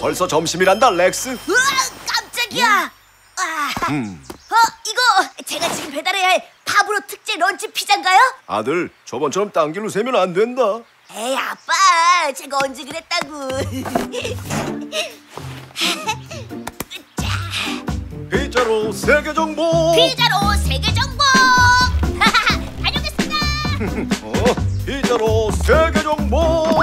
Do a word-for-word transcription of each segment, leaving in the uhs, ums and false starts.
벌써 점심이란다, 렉스. 으아, 깜짝이야. 아, 음. 어, 이거 제가 지금 배달해야 할 파브로 특제 런치 피자인가요? 아들, 저번처럼 딴 길로 세면 안 된다. 에이, 아빠, 제가 언제 그랬다고. 자, 피자로 세계 정복. 피자로 세계 정복. 다녀오겠습니다. 어, 피자로 세계 정복.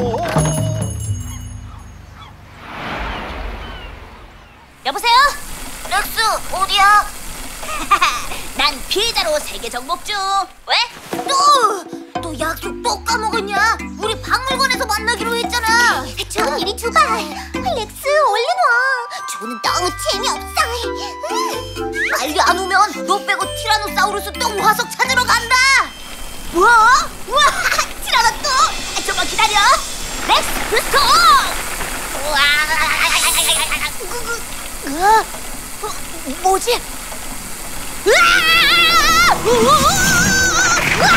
여보세요? 렉스, 어디야? 난 피자로 세계 정복 중. 왜? 또! 너 약속 또 까먹었냐? 우리 박물관에서 만나기로 했잖아. 좀 이리 줘봐. 렉스, 얼른 와. 저는 너무 재미없어. 빨리 안 오면 너 빼고 티라노사우루스 똥 화석 찾으러 간다. 뭐? 우와, 티라노 똥! 좀만 기다려. 렉스 스톱! 우와. 어? 어, 뭐지? 으아! 우와! 우와!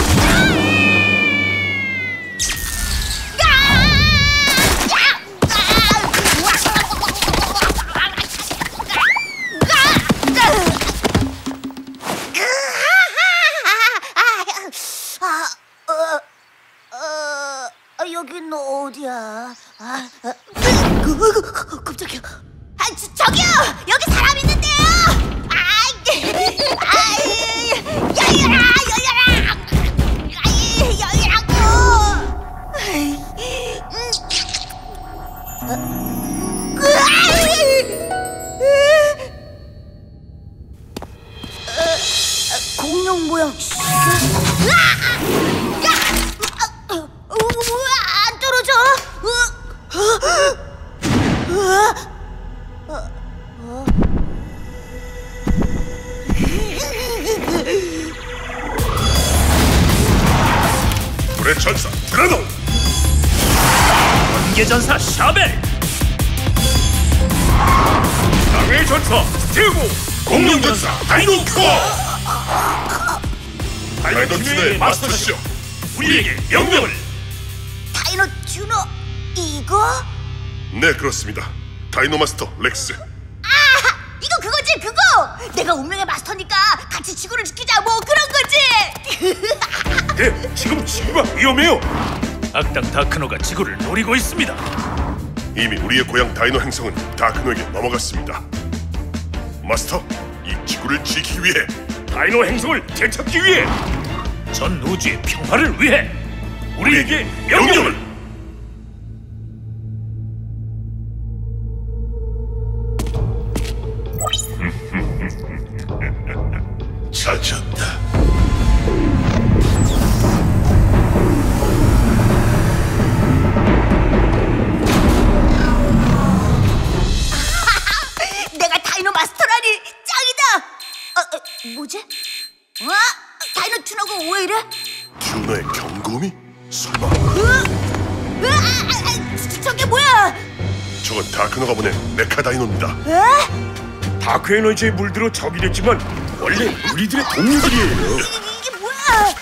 여긴 어디야? 아, 아, 깜짝이야. 아, 저, 저기요! 여기 사람 있는데요! 아이, 아이, 열려라, 열려라! 아이, 열리라고! 음. 어, 공룡 모양. 안 떨어져. 불의 전사 티라노, 번개 전사 샤벨, 땅의 전사 스티고, 공룡 전사 다이노코어. 다이노튜너의 마스터시여, 우리에게 명령을. 다이노 튜너 이거? 네, 그렇습니다. 다이노 마스터 렉스. 아, 이거 그거지, 그거. 내가 운명의 마스터니까 같이 지구를 지키자, 뭐 그런 거지. 네, 지금 지구가 위험해요. 악당 다크노가 지구를 노리고 있습니다. 이미 우리의 고향 다이노 행성은 다크노에게 넘어갔습니다. 마스터, 이 지구를 지키기 위해, 다이노 행성을 되찾기 위해, 전 우주의 평화를 위해 우리에게 명령을. 찾았다. 내가 다이노 마스터라니 짱이다. 어, 어, 뭐지? 어? 다이노 튜너가 왜 이래? 튜너의 경고음이? 설마? 으, 으, 아, 아, 아, 저, 저게 뭐야? 저건 다크노가 보낸 메카다이노입니다. 에? 다크 에너지에 물들어 적이 됐지만 원래 우리들의 동료들이에요. 이, 이게 뭐야?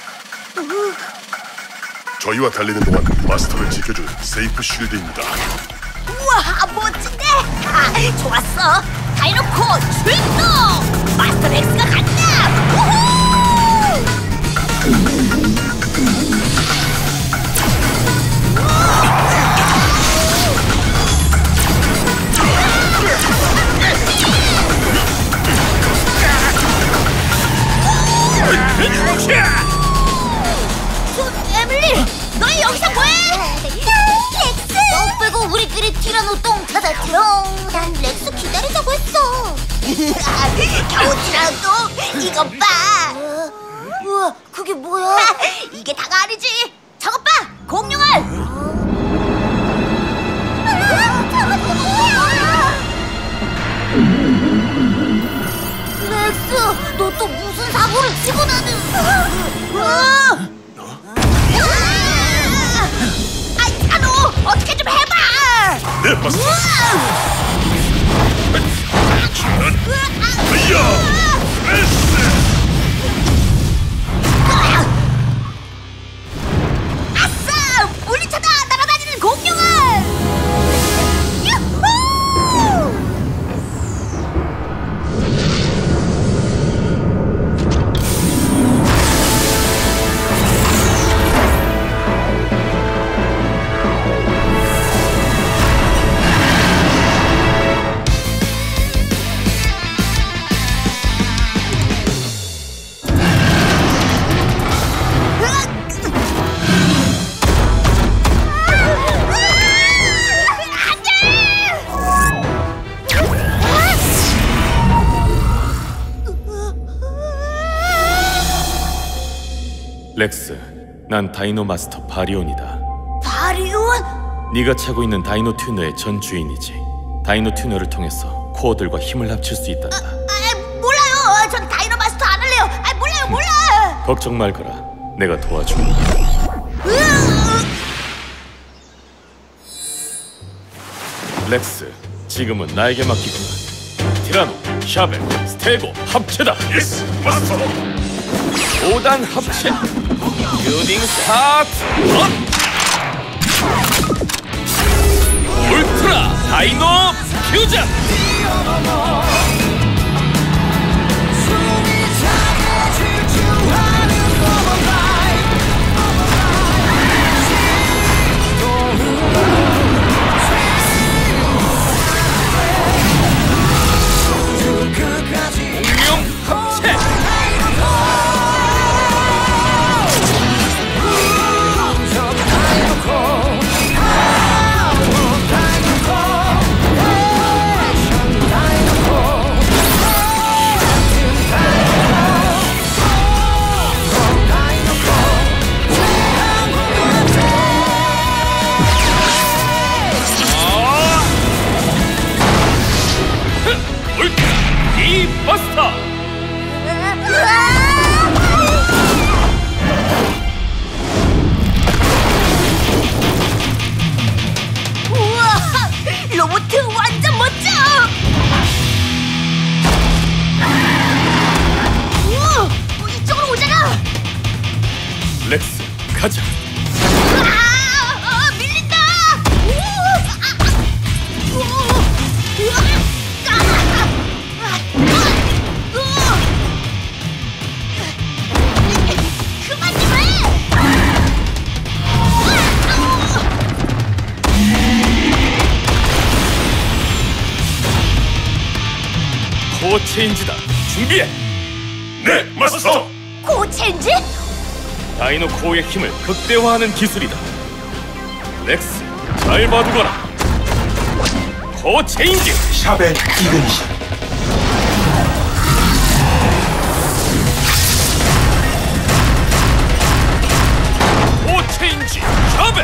저희와 달리는 동안 마스터를 지켜줄 세이프 쉴드입니다. 우와, 멋진데? 아, 좋았어. 다이노코어 출동! 마스터 렉스가 간다! 우후! 에밀리, 너희 여기서 뭐해? 렉스! 너 빼고 우리끼리 티라노 똥 찾았지롱. 난 렉스 기다리자고 했어. 겨우 티라노 이것 봐. 우와, 그게 뭐야? 이게 다가 아니지. 저것 봐, 공룡알. 저건 뭐야? 렉스, 너 또 무슨 사고를 치고 나는? 아, 티라노, 어떻게 좀 해봐. 네, 마스터. 저는 아야 렉스. 아싸, 물리쳐다 날아다니는 공룡알. 유후! 렉스, 난 다이노 마스터 바리온이다. 바리온? 네가 차고 있는 다이노 튜너의 전 주인이지. 다이노 튜너를 통해서 코어들과 힘을 합칠 수 있단다. 아, 몰라요. 전 다이노 마스터 안 할래요. 아, 몰라요, 몰라. 걱정 말거라. 내가 도와줄게. 렉스, 지금은 나에게 맡기구나. 티라노, 샤벨, 스테고 합체다. 예스, 마스터. 오 단 합체. 튜닝 스타트. 업! 울트라 다이노 퓨전. 공룡 합체. 이 버스터. 우와, 로봇 완전 멋져. 우와, 이쪽으로 오잖아. 렉스, 가자. 아, 아, 밀린다. 우와, 아, 아. 우와, 우와, 아, 아, 아, 우와. 그만 좀 해. 코어 체인지다. 준비해. 네, 마스터. 고체인지? 다이노 코어의 힘을 극대화하는 기술이다. 렉스, 잘 봐두거라. 코어 체인지. 샤벨 이그니션. 코어 체인지. 샤벨.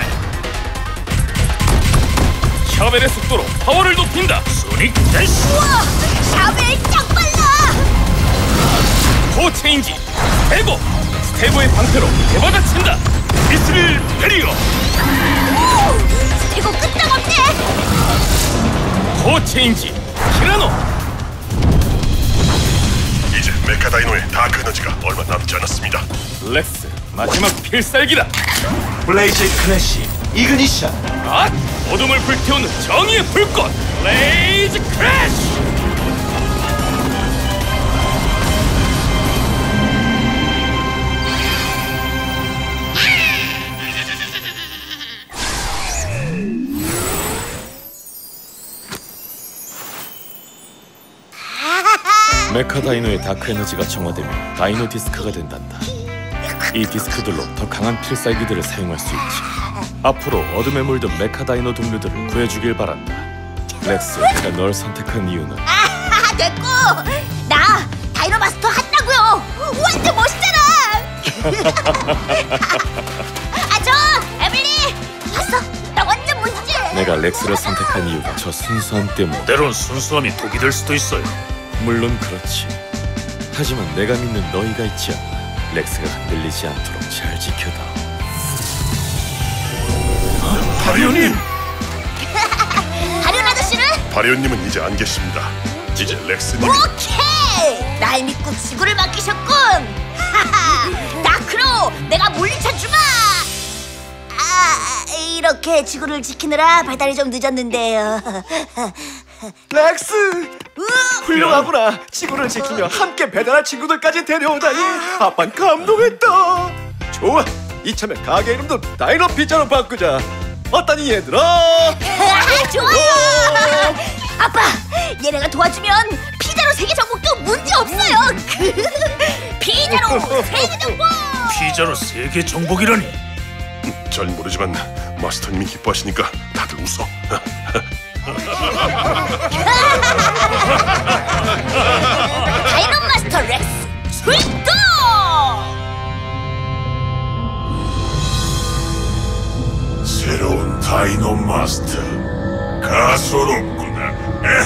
샤벨의 속도로 파워를 높인다. 소닉 대시. 우와, 샤벨 짱 빨라. 코어 체인지. 스테고. 스테고의 방패로 대받아친다. 미스릴 베리어. 이거 끄떡없네. 코어 체인지. 티라노. 이제 메카다이노의 다크 에너지가 얼마 남지 않았습니다. 렉스, 마지막 필살기다. 블레이즈 클래시 이그니션. 아! 어둠을 불태우는 정의의 불꽃. 블레이즈 크래쉬. 메카다이노의 다크 에너지가 정화되면 다이노 디스크가 된단다. 이 디스크들로 더 강한 필살기들을 사용할 수 있지. 앞으로 어둠에 물든 메카다이노 동료들을 구해주길 바란다. 렉스, 내가 널 선택한 이유는 아, 됐고. 나 다이노 마스터 한다고요. 완전 멋있잖아. 아, 저 에밀리 봤어? 나 완전 멋있지? 내가 렉스를 선택한 이유가 저 순수함 때문에. 때론 순수함이 독이 될 수도 있어요. 물론 그렇지. 하지만 내가 믿는 너희가 있지 않나. 렉스가 흔들리지 않도록 잘 지켜다. 바리온님! 다른 아저씨는? 바리온님은 이제 안 계십니다. 이제 렉스님. 오케이! 날 믿고 지구를 맡기셨군! 하하! 다크로! 내가 물리쳐 주마! 아, 이렇게 지구를 지키느라 발달이 좀 늦었는데요. 렉스 으, 훌륭하구나. 지구를 지키며 함께 배달할 친구들까지 데려오다니. 아빤 감동했다. 좋아, 이참에 가게 이름도 다이노 피자로 바꾸자. 어떠니 얘들아? 아, 좋아요! 아빠! 얘네가 도와주면 피자로 세계 정복도 문제 없어요! 피자로 세계 정복! 피자로 세계 정복이라니. 잘 모르지만 마스터님이 기뻐하시니까 다들 웃어. 다이노 마스터 렉스 스위트! 다이노 마스터 가소롭구나.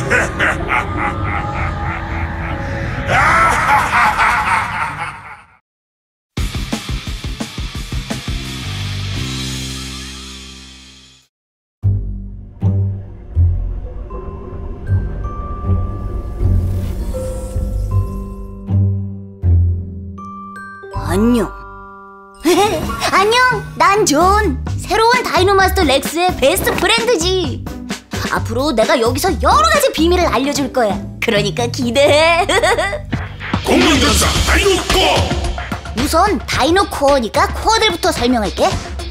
안녕. 안녕, 난 존. 새로운 다이노마스터 렉스의 베스트 프렌드지. 앞으로 내가 여기서 여러 가지 비밀을 알려줄 거야. 그러니까 기대해. 공룡전사 다이노 코어. 우선 다이노 코어니까 코어들부터 설명할게.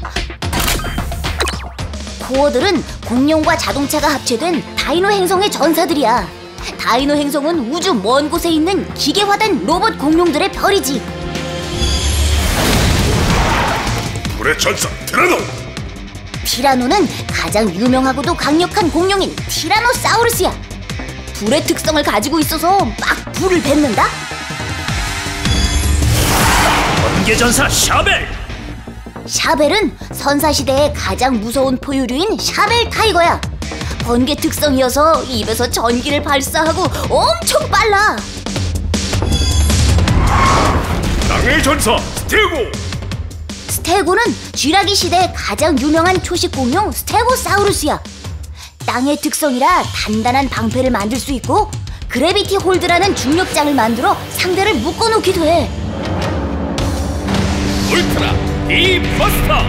코어들은 공룡과 자동차가 합체된 다이노 행성의 전사들이야. 다이노 행성은 우주 먼 곳에 있는 기계화된 로봇 공룡들의 별이지. 불의 전사 티라노. 티라노는 가장 유명하고도 강력한 공룡인 티라노사우루스야. 불의 특성을 가지고 있어서 막 불을 뱉는다. 번개전사 샤벨. 샤벨은 선사시대의 가장 무서운 포유류인 샤벨 타이거야. 번개 특성이어서 입에서 전기를 발사하고 엄청 빨라. 땅의 전사 스테고. 스테고는 쥐라기 시대의 가장 유명한 초식 공룡 스테고사우루스야. 땅의 특성이라 단단한 방패를 만들 수 있고 그래비티 홀드라는 중력장을 만들어 상대를 묶어놓기도 해. 울트라 디버스터.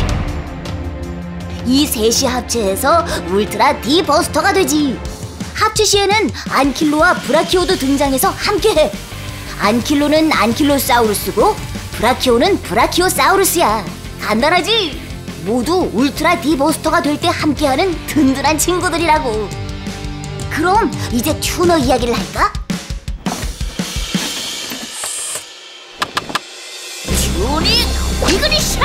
이 셋이 합체해서 울트라 디버스터가 되지. 합체 시에는 안킬로와 브라키오도 등장해서 함께해. 안킬로는 안킬로사우루스고 브라키오는 브라키오사우루스야. 간단하지? 모두 울트라 디버스터가 될 때 함께하는 든든한 친구들이라고. 그럼 이제 튜너 이야기를 할까? 튜닉 이그니션!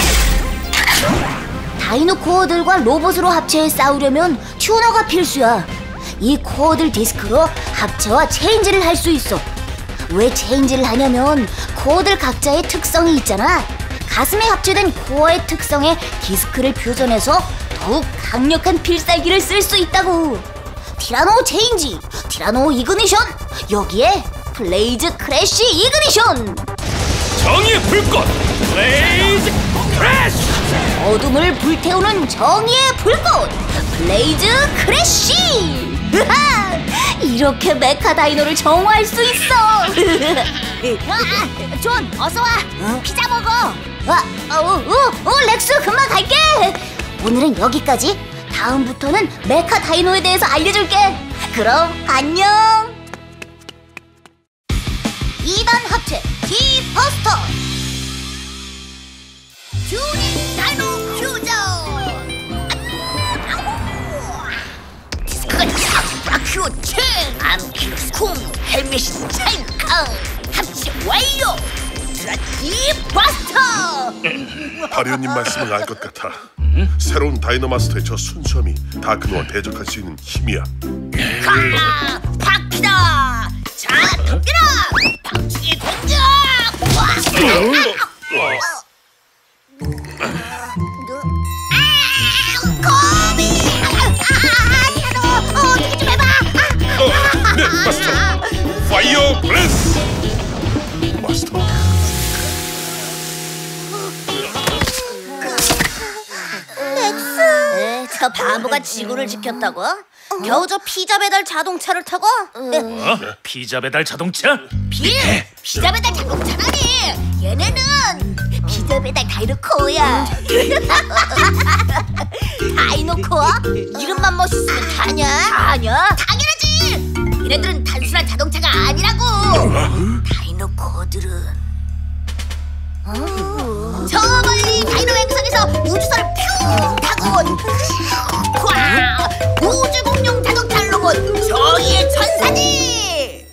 다이노 코어들과 로봇으로 합체해 싸우려면 튜너가 필수야. 이 코어들 디스크로 합체와 체인지를 할 수 있어. 왜 체인지를 하냐면 코어들 각자의 특성이 있잖아. 가슴에 합체된 코어의 특성에 디스크를 표현해서 더욱 강력한 필살기를 쓸 수 있다고. 티라노 체인지, 티라노 이그니션, 여기에 블레이즈 크래쉬 이그니션. 정의의 불꽃 블레이즈 크래쉬. 어둠을 불태우는 정의의 불꽃 블레이즈 크래쉬. 으하! 이렇게 메카 다이노를 정화할 수 있어. 아, 존, 어서 와. 어? 피자 먹어. 아, 어, 어, 어, 렉스 금방 갈게. 오늘은 여기까지. 다음부터는 메카 다이노에 대해서 알려줄게. 그럼 안녕. 이 단 합체 디버스터. 튜닝 다이노 퓨전. 디스크가 촥 브라키오 첸 암키로 쿵 헬멧이 찰캉 합체 완료. 디버스터. 다리오님 말씀을 알 것 같아. 새로운 다이노마스터의 저 순수함이 다크노와 대적할 수 있는 힘이야. 하! 바퀴다! 자, 덤벼라! 박치기 공격! 와! 거미! 아, 티라노! 어떻게 좀 해봐! 어, 네, 마스터. 파이어 블래스. 마스터. 에, 저 바보가 지구를 지켰다고? 겨우 저 피자 배달 자동차를 타고? 어? 피자 배달 자동차? 비! 피자 배달 자동차라니! 얘네는 피자 배달 다이노 코어야. 다이노 코어? 이름만 멋있으면 다냐? 다냐? 당연하지! 얘네들은 단순한 자동차가 아니라고! 다이노 코어들은 어? 저 멀리 다이노 행성에서 우주선을 퓨 타고 온 와! 우주 공룡 자동차 로봇 정의의 천사지!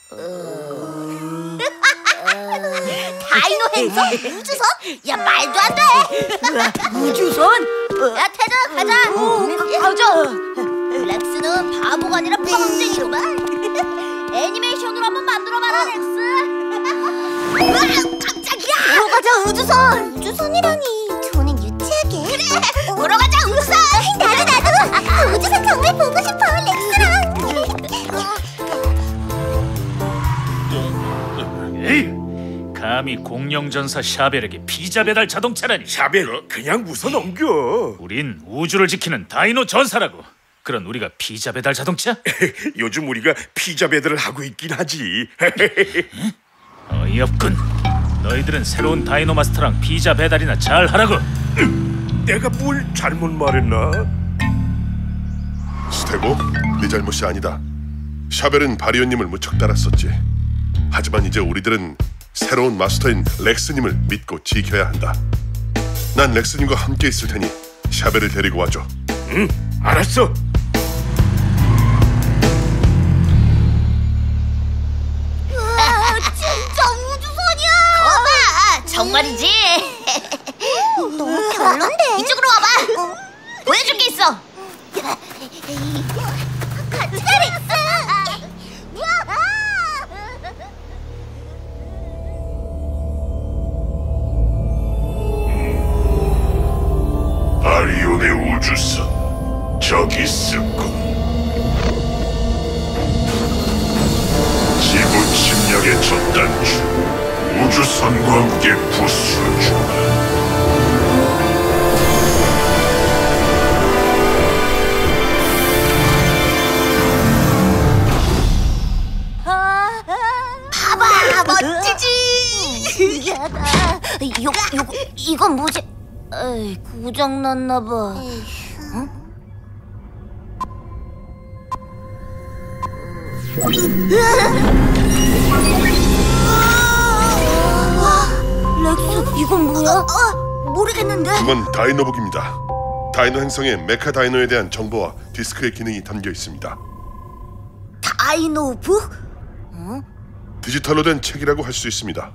다이노 행성? 우주선? 야 말도 안 돼! 우주선? 야 테드 가자! 가자! 렉스는 바보가 아니라 뻥쟁이로만. 애니메이션으로 한번 만들어봐라 렉스. 으아, 깜짝이야! 보러 가자 우주선! 우주선이라니 저는 유치하게. 그래! 보러 가자 우주선! 정말 보고 싶어, 렉스랑. 에이, 감히 공룡전사 샤벨에게 피자 배달 자동차라니. 샤벨 그냥 웃어 넘겨. 우린 우주를 지키는 다이노 전사라고. 그런 우리가 피자 배달 자동차? 요즘 우리가 피자 배달을 하고 있긴 하지. 어이없군. 너희들은 새로운 다이노 마스터랑 피자 배달이나 잘 하라고. 내가 뭘 잘못 말했나? 스테고, 네 잘못이 아니다. 샤벨은 바리오님을 무척 따랐었지. 하지만 이제 우리들은 새로운 마스터인 렉스님을 믿고 지켜야 한다. 난 렉스님과 함께 있을 테니 샤벨을 데리고 와줘. 응, 알았어. 진짜 우주선이야. 거봐, 정말이지. 너무 별론데. 이쪽으로 와봐. 보여줄 게 있어. 같이 가, 렉스. 바리온의 우주선 저기 있었군. 지구 침략의 첫 단추 우주선과 함께 부수어준다. 봐봐, 멋지지. 신기하다. 요, 요, 이건 뭐지? 에이, 고장 났나 봐. 렉스, 이건 뭐야? 어, 모르겠는데. 이건 다이노북입니다. 다이노 행성의 메카 다이노에 대한 정보와 디스크의 기능이 담겨 있습니다. 다이노북? 디지털로 된 책이라고 할 수 있습니다.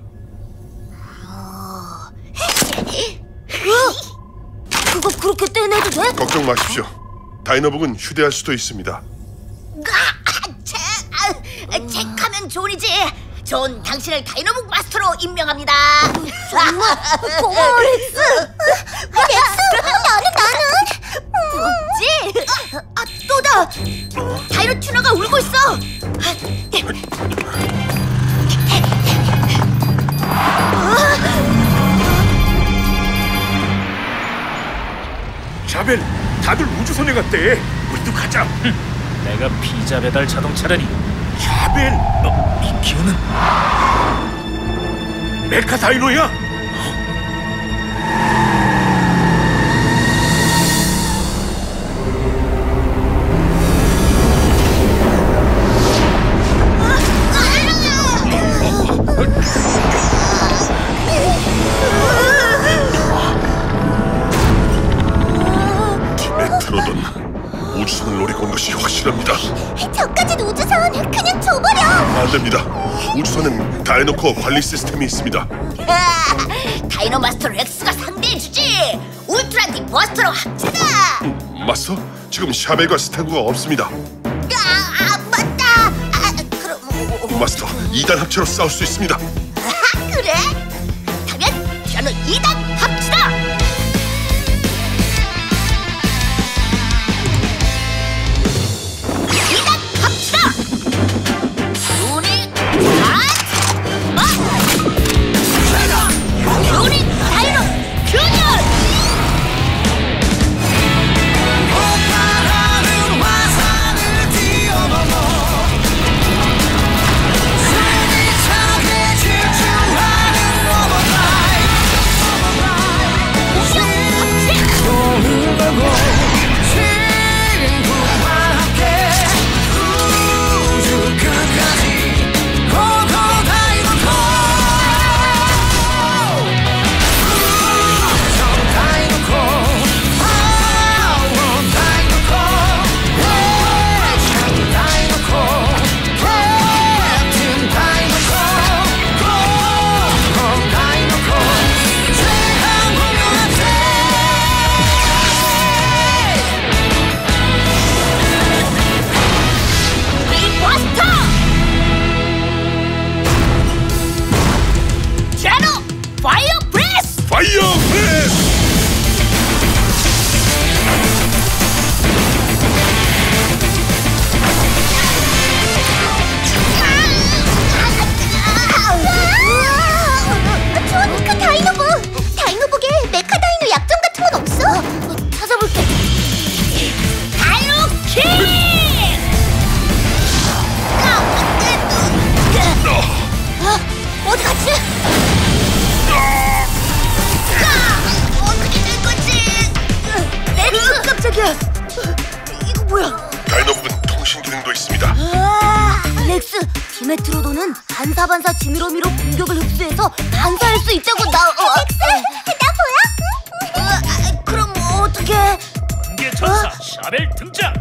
그거 그렇게 떼내도 돼? 걱정 마십시오. 다이노북은 휴대할 수도 있습니다. 아, 책, 아, 책하면 존이지. 전 당신을 다이노북 마스터로 임명합니다. 정말 고마워, 렉스. 렉스, 나는 나는. 부럽지? 아, 또다. 다이노 튜너가 울고 있어. 샤벨, 다들 우주선에 갔대. 우리도 가자. 내가 피자 배달 자동차라니. 샤벨, 어, 이 기운은 메카 다이노야. 디메트로돈 우주선을 노리고 온 것이 확실합니다. 저까진 우주선 그냥 줘버려. 안 됩니다. 우주선은 다이노코어 관리 시스템이 있습니다. 다이노 마스터 렉스가 상대해주지. 울트라 딥 버스터로 합체다. 마스터, 지금 샤벨과 스테고가 없습니다. 아, 아 맞다. 아, 그럼 마스터, 이 단 합체로 싸울 수 있습니다. 아, 그래? 하면 저는 이 단 합치다. 이 단 합치다. 유닛 핫 어? 유닛 다이노 균열. 화산을 뛰어넘어 숨이 차게 디메트로도는 반사반사 지느러미로 공격을 흡수해서 반사할 수 있다고 나... 어, 렉스, 나 보여? 어, 아, 그럼 어떻게... 번개 전사 샤벨 등장.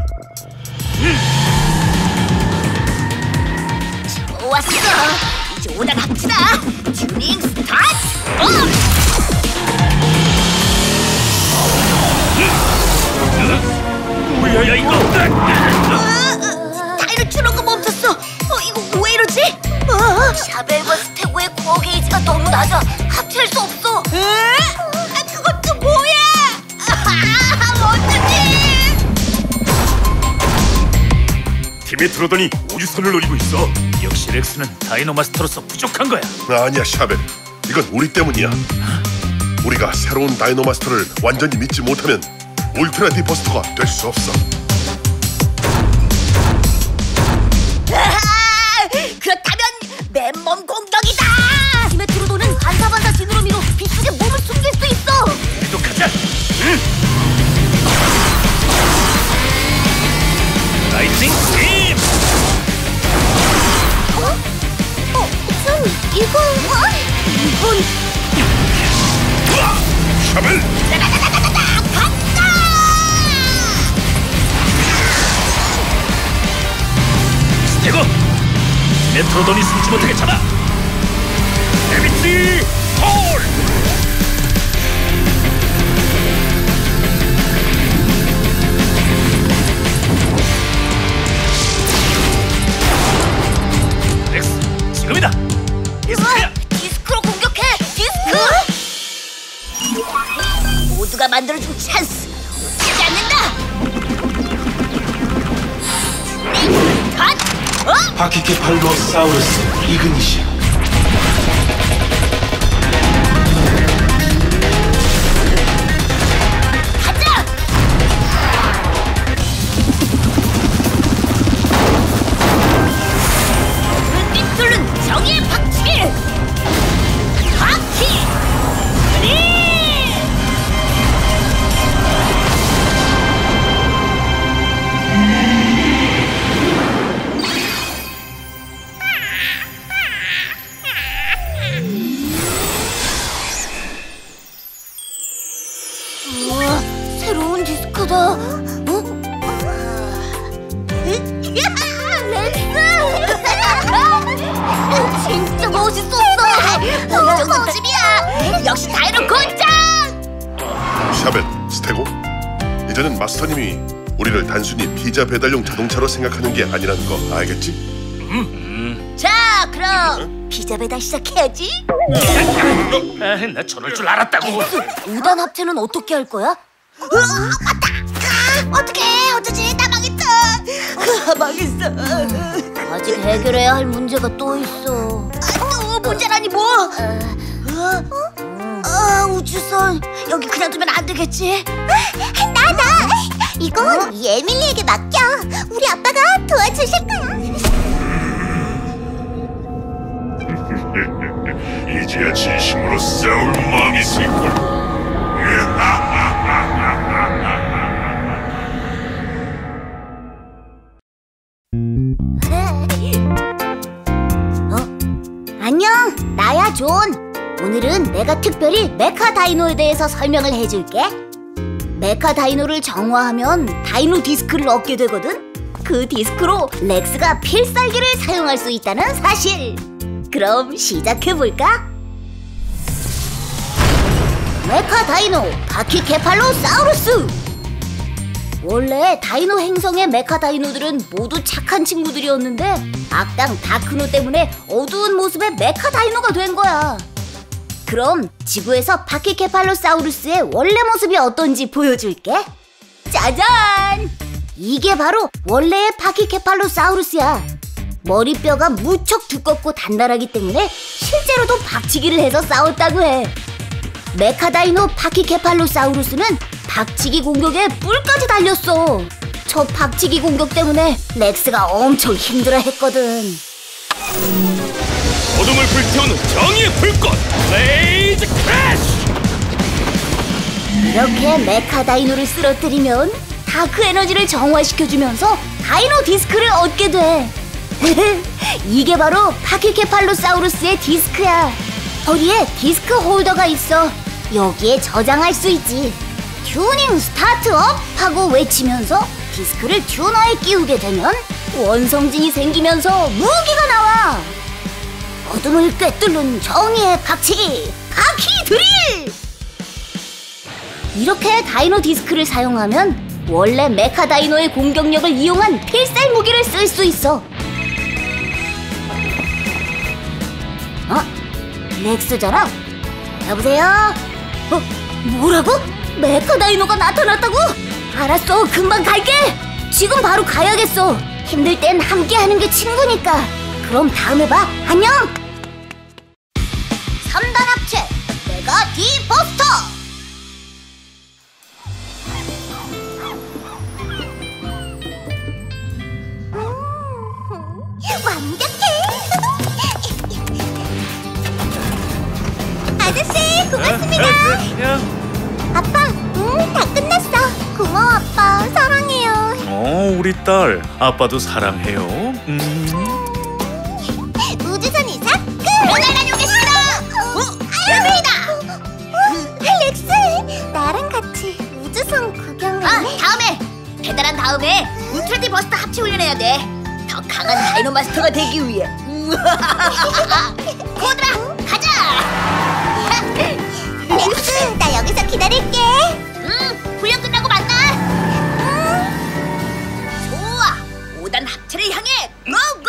좋았어. 이제 오단 합치다. 튜닝 스타트. 어! 뭐야 이거? 다이노 추노가 멈췄어. 어, 이거 왜 이러지? 어? 샤벨과 스테고의 코어 게이지가 너무 낮아. 합칠 수 없어. 에? 아, 그것도 뭐야? 아, 어떡해? 디메트로돈이 우주선을 노리고 있어. 역시 렉스는 다이노 마스터로서 부족한 거야. 아니야 샤벨, 이건 우리 때문이야. 우리가 새로운 다이노 마스터를 완전히 믿지 못하면 울트라 디버스터가 될 수 없어. 아, 그렇다면 맨몸 공격이다. 디메트로도는 반사반사 지느러미로 빗속에 몸을 숨길 수 있어. 또 가자. 응. 라이팅 팀. 어? 어? 좀 이거... 어? 이건 샤벨! 스테고! 디메트로돈이 숨지 못하게 잡아! 데미지 홀! 렉스, 지금이다! 디스크야! 디스크로 공격해. 디스크. 모두가 만들어준 찬스 놓치지 않는다. 컷! 어? 파키케팔로사우루스 이그니션. 가자! 빗뚫는 정의의 박치기! 박치! 리! 우와, 새로운 디스크다. 어? 렉스! 진짜 멋있었어. 이 정도쯤이야. 역시 다이노 곤장. 샤벨, 스테고, 이제는 마스터님이 우리를 단순히 피자 배달용 자동차로 생각하는 게 아니라는 거 알겠지? 자, 그럼 피자 배달 시작해야지. 아, 나 저럴 줄 알았다고. 우단 합체는 어떻게 할 거야? 어, 맞다. 아, 어떡해. 어쩌지? 나 망했어. 아, 망했어. 아직 해결해야 할 문제가 또 있어. 아, 또 문제라니 뭐? 어? 아, 우주선. 여기 그냥 두면 안 되겠지? 나, 나! 이건 이 에밀리에게 맡겨. 우리 아빠가 도와주실 거야. 이제야 진심으로 싸울 마음이 있을걸. 어? 안녕, 나야 존. 오늘은 내가 특별히 메카 다이노에 대해서 설명을 해줄게. 메카 다이노를 정화하면 다이노 디스크를 얻게 되거든. 그 디스크로 렉스가 필살기를 사용할 수 있다는 사실. 그럼 시작해볼까? 메카 다이노 파키케팔로사우루스. 원래 다이노 행성의 메카 다이노들은 모두 착한 친구들이었는데 악당 다크노 때문에 어두운 모습의 메카 다이노가 된 거야. 그럼 지구에서 파키케팔로사우루스의 원래 모습이 어떤지 보여줄게. 짜잔! 이게 바로 원래의 파키케팔로사우루스야. 머리뼈가 무척 두껍고 단단하기 때문에 실제로도 박치기를 해서 싸웠다고 해. 메카다이노 파키케팔로사우루스는 박치기 공격에 뿔까지 달렸어. 저 박치기 공격 때문에 렉스가 엄청 힘들어했거든. 어둠을 불태우는 정의의 불꽃 레이즈 크래쉬! 이렇게 메카다이노를 쓰러뜨리면 다크 에너지를 정화시켜주면서 다이노 디스크를 얻게 돼. 이게 바로 파키케팔로사우루스의 디스크야. 허리에 디스크 홀더가 있어. 여기에 저장할 수 있지. 튜닝 스타트업 하고 외치면서 디스크를 튜너에 끼우게 되면 원성진이 생기면서 무기가 나와. 어둠을 꿰뚫는 정의의 박치기, 바퀴 드릴! 이렇게 다이노 디스크를 사용하면 원래 메카 다이노의 공격력을 이용한 필살 무기를 쓸 수 있어. 어? 렉스잖아? 여보세요? 어? 뭐라고? 메카 다이노가 나타났다고? 알았어, 금방 갈게! 지금 바로 가야겠어. 힘들 땐 함께 하는 게 친구니까. 그럼 다음에 봐. 안녕! 삼 단 합체 메가 디버스터! 완벽해. 아저씨 고맙습니다. 아빠, 응, 다 끝났어. 고마워 아빠, 사랑해요. 어, 우리 딸. 아빠도 사랑해요. 음. 우주선 이상 끝. 오늘 다녀오겠습니다. 어, 여기다. 렉스, 나랑 같이 우주선 구경을. 아, 다음에! 배달한 다음에 울트라디 버스터 합체 훈련해야 돼. 더 강한 다이노 마스터가 되기 위해. 코드라, 가자! 렉스, 나 여기서 기다릴게. 응, 훈련 끝나고 만나. 좋아, 오 단 합체를 향해 고고!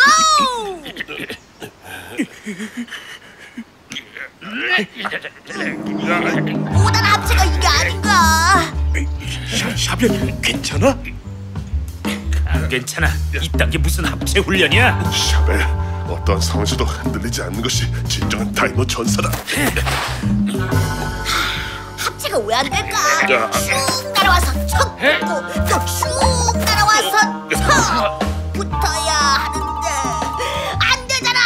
오 단 합체가 이게 아닌가? 샤벨 괜찮아? 안 괜찮아. 이딴 게 무슨 합체 훈련이야? 샤벨, 어떤 상황에서도 흔들리지 않는 것이 진정한 다이노 전사다. 합체가 왜 안 될까? 야. 쭉 날아와서 척! 또쭉 날아와서 척! 붙어야 하는데 안 되잖아!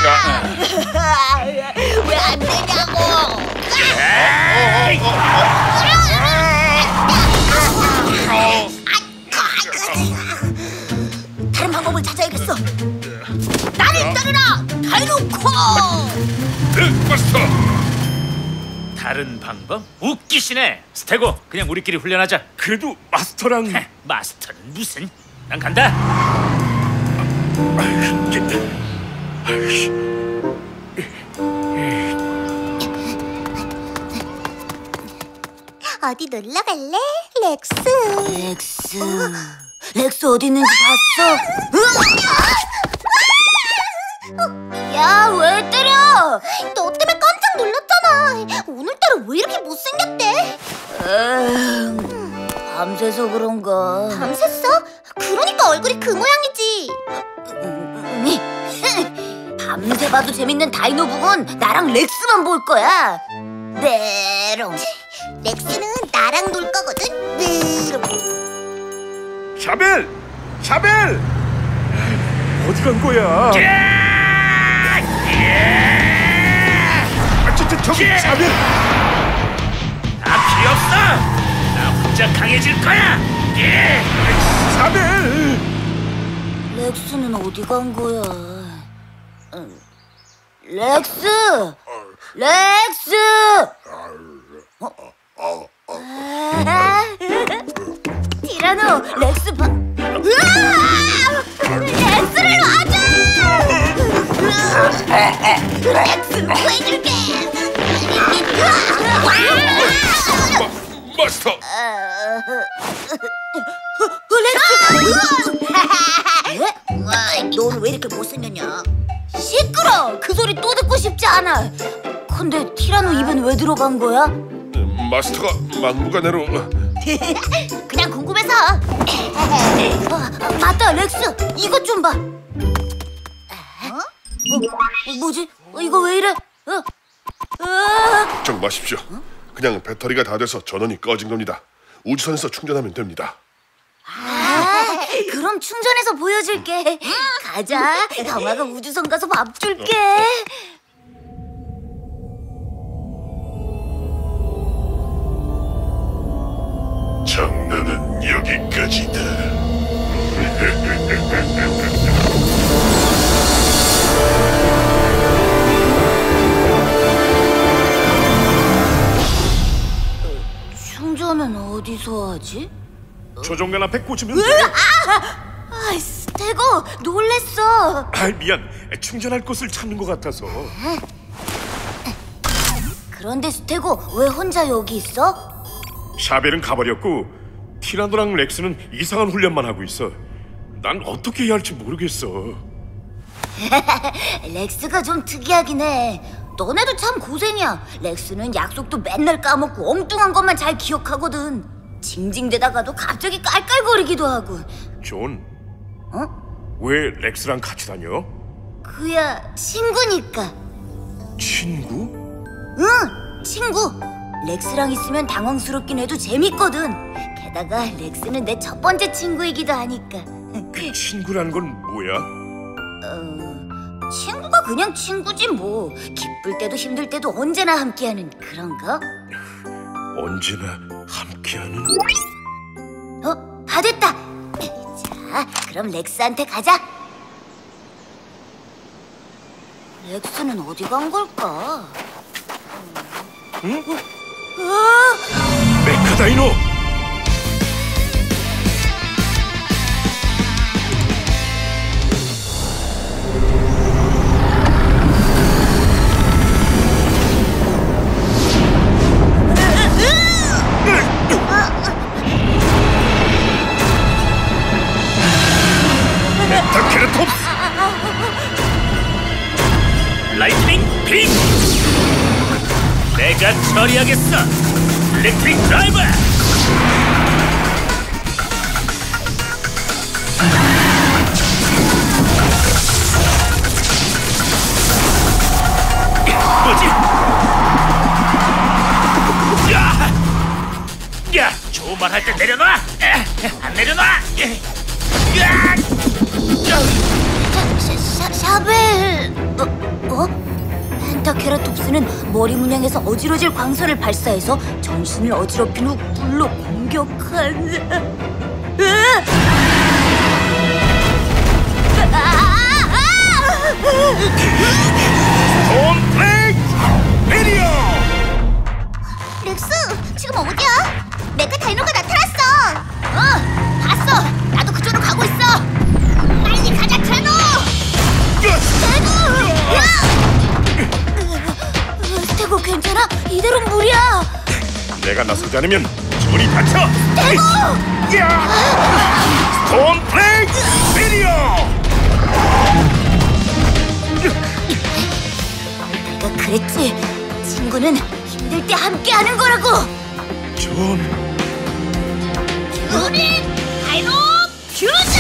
왜 안 되냐고! 다른 방법을 찾아야겠어. 나를 따르라! 다이노코! 네, 마스터. 다른 방법? 웃기시네. 스테고, 그냥 우리끼리 훈련하자. 그래도 마스터랑 헤, 마스터는 무슨? 난 간다. 어디 놀러 갈래, 렉스? 렉스... 렉스 어디 있는지 봤어? 야, 왜 때려? 너 때문에 깜짝 놀랐잖아. 오늘따라 왜 이렇게 못생겼대? 에휴, 밤새서 그런가. 밤샜어? 그러니까 얼굴이 그 모양이지. 밤새 봐도 재밌는 다이노 부분 나랑 렉스만 볼 거야. 메롱. 렉스는 나랑 놀 거거든. 메롱. 샤벨! 샤벨! 어디 간 거야? 아, 저, 저, 저기 샤벨! 다 필요 없어. 나 혼자 강해질 거야. 예. 샤벨! 렉스는 어디 간 거야? 음, 렉스! 렉스! 어? 티라노, 렉스 봐. 으아! 렉스를 놔줘! 렉스 구해줄게. 마, 마스터. 렉스! 넌 왜 이렇게 못생겼냐? 시끄러! 그 소리 또 듣고 싶지 않아. 근데 티라노 입엔 왜 들어간 거야? 마스터가 막무가내로. 그냥 궁금해서. 어, 맞다, 렉스. 이것 좀 봐. 어? 어, 뭐지? 어, 이거 왜 이래? 어? 어? 걱정 마십시오. 그냥 배터리가 다 돼서 전원이 꺼진 겁니다. 우주선에서 충전하면 됩니다. 아, 그럼 충전해서 보여줄게. 가자. 형아가 우주선 가서 밥 줄게. 장난은 여기까지다. 어디서 하지? 조종관 앞에 꽂으면 돼. 아, 스테고 놀랬어. 아, 미안. 충전할 곳을 찾는 것 같아서. 그런데 스테고 왜 혼자 여기 있어? 샤벨은 가버렸고 티라노랑 렉스는 이상한 훈련만 하고 있어. 난 어떻게 해야 할지 모르겠어. 렉스가 좀 특이하긴 해. 너네도 참 고생이야. 렉스는 약속도 맨날 까먹고 엉뚱한 것만 잘 기억하거든. 징징대다가도 갑자기 깔깔거리기도 하고. 존, 어? 왜 렉스랑 같이 다녀? 그야 친구니까. 친구? 응, 친구. 렉스랑 있으면 당황스럽긴 해도 재밌거든. 게다가 렉스는 내 첫 번째 친구이기도 하니까. 그 친구라는 건 뭐야? 어, 친구가 그냥 친구지 뭐. 기쁠 때도 힘들 때도 언제나 함께하는 그런 거? 언제나 함께하는? 어? 다 됐다. 자, 그럼 렉스한테 가자. 렉스는 어디 간 걸까? 응? 어? 메카다이노! 멘타케라톱스! 라이트닝 빔! 내가 처리하겠어! 일렉트릭 드라이버! 뭐지? 야! 야! 좋은 말 할 때 내려놔! 안 내려놔! 야! 샤, 샤, 샤벨. 어? 어? 펜타케라톱스는 머리 문양에서 어지러질 광선을 발사해서 정신을 어지럽힌 후 불로 공격한... 온 플레이! 레디오! 렉스, 지금 어디야? 메카 다이노가 나타났어. 어! 봤어! 나도 그쪽으로 가고 있어! 빨리 가자, 트레노! 스테고 괜찮아? 이대로 무리야! 내가 나서지 않으면 존이 다쳐! 스테고! 스톤 플레이! 레디오! 내가 그랬지. 친구는 힘들 때 함께하는 거라고. 존, 우리 다이노 퓨전!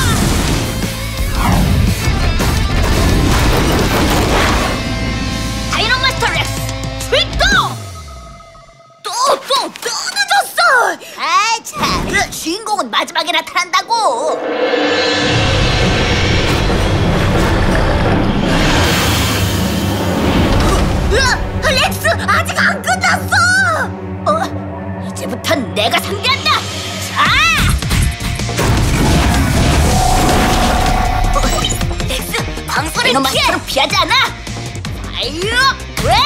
다이노 마스터 렉스 출동! 또 또 또 늦었어! 아이 참, 그 주인공은 마지막에 나타난다고. 으, 렉스 아직 안 끝났어! 어, 이제부턴 내가 상대한다! 자! 어, 렉스, 광선을 피해! 피하지 않아! 아유, 왜!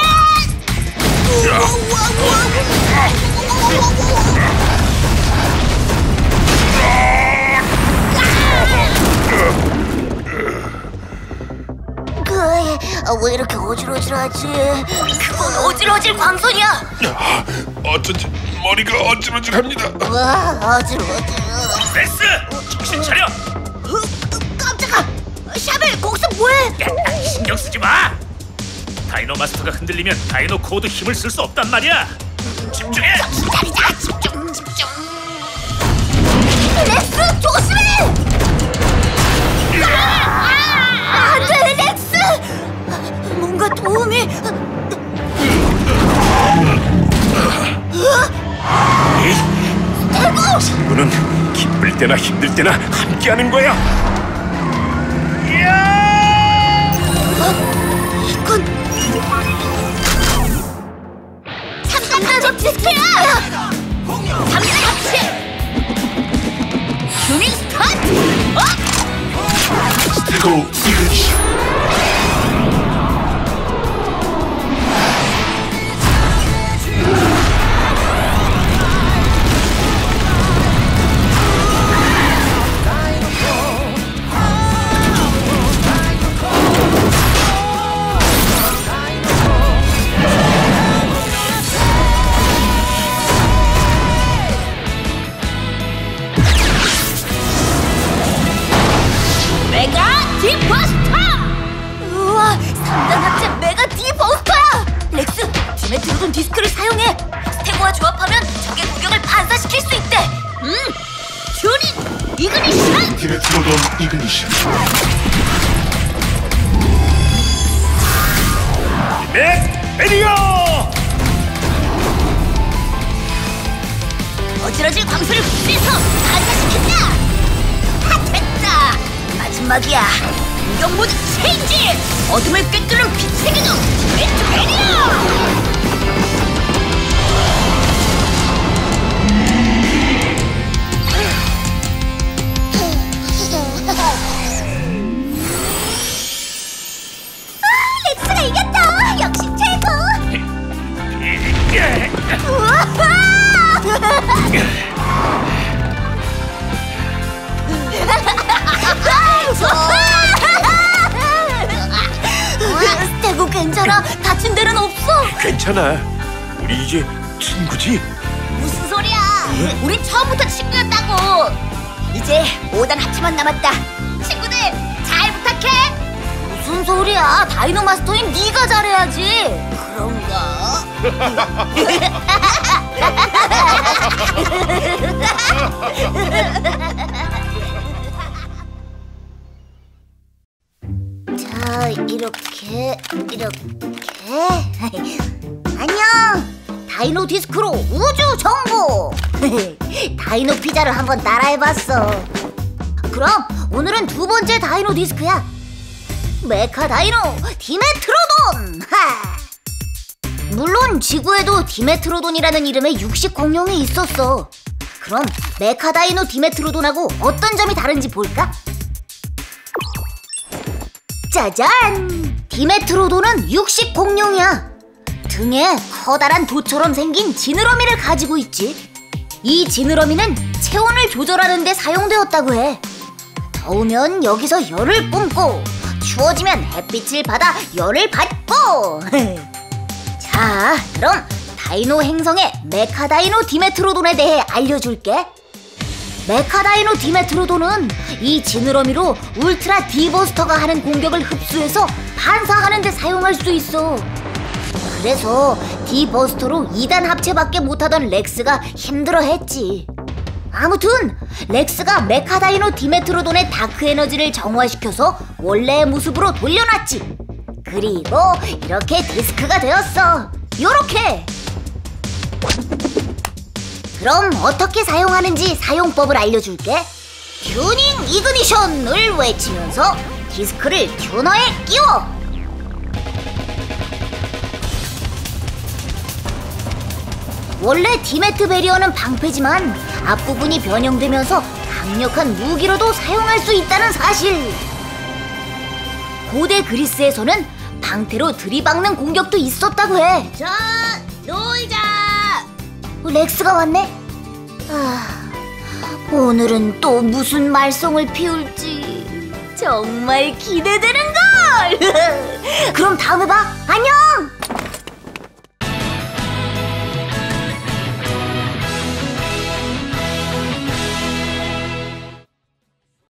왜 이렇게 어지러지하지? 그건 어지러질 광선이야! 어쩐지 머리가 어지러질합니다. 와, 어지러워. 렉스! 정신 차려! 깜짝아! 샤벨, 거기서 뭐해? 신경 쓰지 마! 다이노 마스터가 흔들리면 다이노 코어도 힘을 쓸 수 없단 말이야! 집중해! 기다리자, 집중, 집중. 렉스, 조심해! 아, 안 돼, 렉스! 뭔가 도움이... 스테고! 친구는 기쁠 때나 힘들 때나 함께하는 거야. 어? 이건... 삼단적 디스크야! 삼단 합체! 튜닝 스타트! 어? 스테고 이글씨. 모든 디스크를 사용해. 스테고와 조합하면 적의 공격을 반사시킬 수 있대. 음, 튜닝 이그니션. 디메트로돈 이그니션. 네, 에리어! 어지러질 광수를 분리해서 반사시킨다. 하, 됐다. 마지막이야. 공격 모드 체인지. 어둠을 꿰뚫는 빛의 기둥 디메트 에리어. 렉스가 이겼다. 역시 최고. 스테고 괜찮아? 다친 데는 없어? 괜찮아. 우리 이제 친구지? 무슨 소리야? 우린 처음부터 친구였다고. 이제 오 단 합체만 남았다. 친구들 잘 부탁해. 무슨 소리야? 다이노 마스터인 네가 잘해야지. 그런가? 자, 이렇게 이렇게. 안녕. 다이노 디스크로 우주 정보. 다이노 피자를 한번 따라해봤어. 그럼 오늘은 두 번째 다이노 디스크야. 메카 다이노 디메트로돈. 하! 물론 지구에도 디메트로돈이라는 이름의 육식 공룡이 있었어. 그럼 메카 다이노 디메트로돈하고 어떤 점이 다른지 볼까? 짜잔! 디메트로돈은 육식 공룡이야. 등에 커다란 도처럼 생긴 지느러미를 가지고 있지. 이 지느러미는 체온을 조절하는 데 사용되었다고 해. 더우면 여기서 열을 뿜고 추워지면 햇빛을 받아 열을 받고. 자, 그럼 다이노 행성의 메카다이노 디메트로돈에 대해 알려줄게. 메카다이노 디메트로돈은 이 지느러미로 울트라 디버스터가 하는 공격을 흡수해서 반사하는 데 사용할 수 있어. 그래서 디버스터로 이 단 합체밖에 못하던 렉스가 힘들어했지. 아무튼 렉스가 메카다이노 디메트로돈의 다크 에너지를 정화시켜서 원래의 모습으로 돌려놨지. 그리고 이렇게 디스크가 되었어. 요렇게. 그럼 어떻게 사용하는지 사용법을 알려줄게. 튜닝 이그니션을 외치면서 디스크를 튜너에 끼워. 원래 디메트 베리어는 방패지만 앞부분이 변형되면서 강력한 무기로도 사용할 수 있다는 사실. 고대 그리스에서는 방패로 들이박는 공격도 있었다고 해. 자, 놀자. 렉스가 왔네. 아, 오늘은 또 무슨 말썽을 피울지 정말 기대되는걸. 그럼 다음에 봐. 안녕.